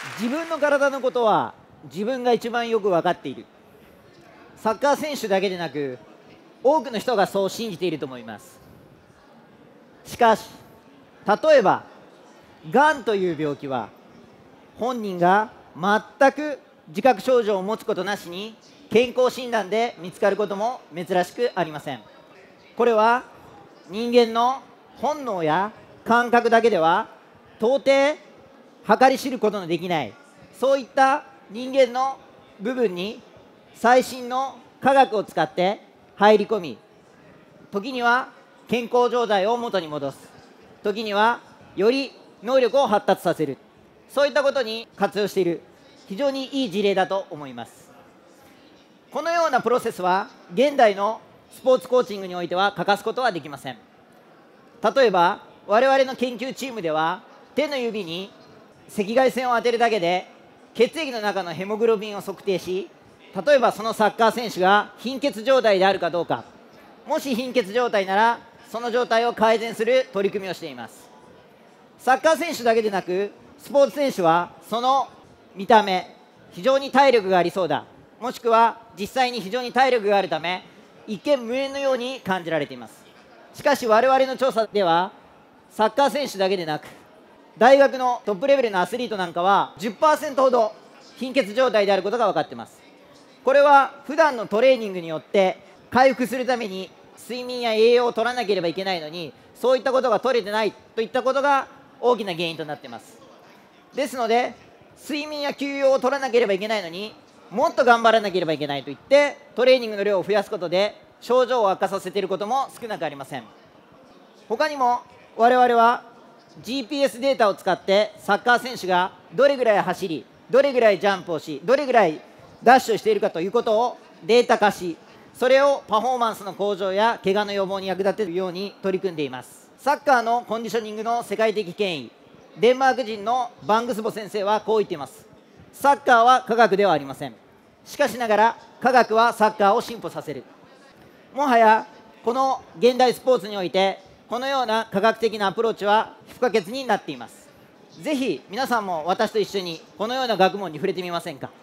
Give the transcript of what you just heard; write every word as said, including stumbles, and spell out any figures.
自分の体のことは自分が一番よく分かっている。サッカー選手だけでなく多くの人がそう信じていると思います。しかし例えばがんという病気は本人が全く自覚症状を持つことなしに健康診断で見つかることも珍しくありません。これは人間の本能や感覚だけでは到底計り知ることのできない、そういった人間の部分に最新の科学を使って入り込み、時には健康状態を元に戻す、時にはより能力を発達させる、そういったことに活用している非常にいい事例だと思います。このようなプロセスは現代のスポーツコーチングにおいては欠かすことはできません。例えば我々の研究チームでは手の指に赤外線を当てるだけで血液の中のヘモグロビンを測定し、例えばそのサッカー選手が貧血状態であるかどうか、もし貧血状態ならその状態を改善する取り組みをしています。サッカー選手だけでなくスポーツ選手はその見た目、非常に体力がありそうだ、もしくは実際に非常に体力があるため一見無縁のように感じられています。しかし我々の調査ではサッカー選手だけでなく大学のトップレベルのアスリートなんかは じゅっパーセント ほど貧血状態であることが分かっています。これは普段のトレーニングによって回復するために睡眠や栄養を取らなければいけないのに、そういったことが取れてないといったことが大きな原因となっています。ですので睡眠や休養を取らなければいけないのにもっと頑張らなければいけないといってトレーニングの量を増やすことで症状を悪化させていることも少なくありません。他にも我々は ジーピーエス データを使ってサッカー選手がどれぐらい走り、どれぐらいジャンプをし、どれぐらいダッシュをしているかということをデータ化し、それをパフォーマンスの向上や怪我の予防に役立てるように取り組んでいます。サッカーのコンディショニングの世界的権威、デンマーク人のバングスボ先生はこう言っています。サッカーは科学ではありません。しかしながら科学はサッカーを進歩させる。もはやこの現代スポーツにおいてこのような科学的なアプローチは不可欠になっています。ぜひ皆さんも私と一緒にこのような学問に触れてみませんか。